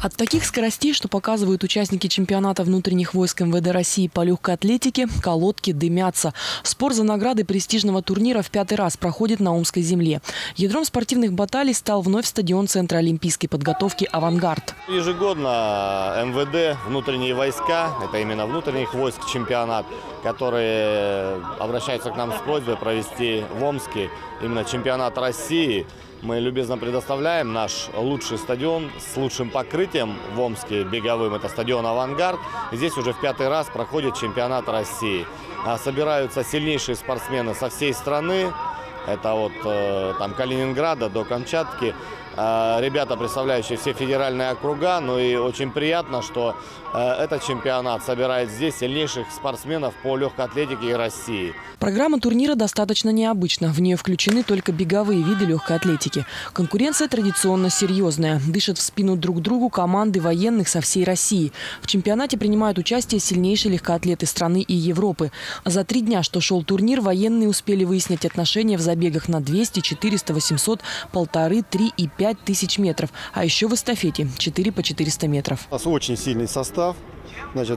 От таких скоростей, что показывают участники чемпионата внутренних войск МВД России по легкой атлетике, колодки дымятся. Спор за награды престижного турнира в 5-й раз проходит на Омской земле. Ядром спортивных баталий стал вновь стадион Центра олимпийской подготовки «Авангард». Ежегодно МВД, внутренние войска, это именно внутренних войск чемпионат, которые обращаются к нам с просьбой провести в Омске именно чемпионат России. Мы любезно предоставляем наш лучший стадион с лучшим покрытием в Омске беговым. Это стадион «Авангард». Здесь уже в 5-й раз проходит чемпионат России. Собираются сильнейшие спортсмены со всей страны. Это от там, Калининграда до Камчатки. Ребята, представляющие все федеральные округа. Ну и очень приятно, что этот чемпионат собирает здесь сильнейших спортсменов по легкой атлетике и России. Программа турнира достаточно необычна. В нее включены только беговые виды легкой атлетики. Конкуренция традиционно серьезная. Дышат в спину друг другу команды военных со всей России. В чемпионате принимают участие сильнейшие легкоатлеты страны и Европы. За 3 дня, что шел турнир, военные успели выяснить отношения в забегах на 200, 400, 800, 1500, 3 и 5 тысяч метров. А еще в эстафете 4 по 400 метров. У нас очень сильный состав. Значит,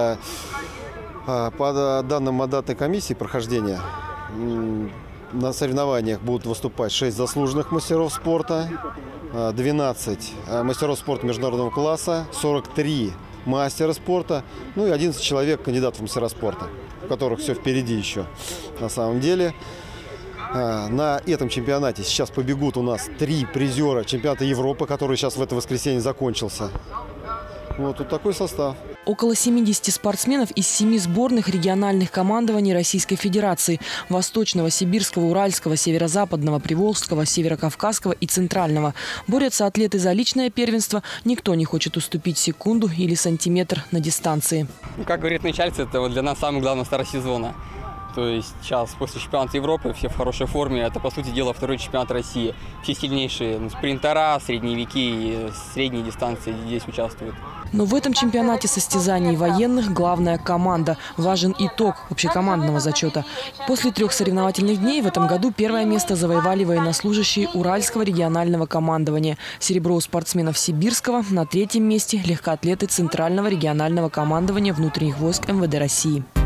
по данным мандатной комиссии прохождения на соревнованиях будут выступать 6 заслуженных мастеров спорта, 12 мастеров спорта международного класса, 43 мастера спорта, ну и 11 человек кандидатов в мастера спорта, у которых все впереди еще. На самом деле на этом чемпионате сейчас побегут у нас 3 призера чемпионата Европы, который сейчас в это воскресенье закончился. Вот тут такой состав. Около 70 спортсменов из 7 сборных региональных командований Российской Федерации – Восточного, Сибирского, Уральского, Северо-Западного, Приволжского, Северо-Кавказского и Центрального. Борются атлеты за личное первенство. Никто не хочет уступить секунду или сантиметр на дистанции. Как говорит начальство, это вот для нас самый главный старт сезона. То есть сейчас после чемпионата Европы все в хорошей форме. Это, по сути дела, 2-й чемпионат России. Все сильнейшие спринтера, средневеки и средние дистанции здесь участвуют. Но в этом чемпионате состязаний военных главная команда. Важен итог общекомандного зачета. После 3 соревновательных дней в этом году 1-е место завоевали военнослужащие Уральского регионального командования. Серебро у спортсменов Сибирского. На 3-м месте легкоатлеты Центрального регионального командования внутренних войск МВД России.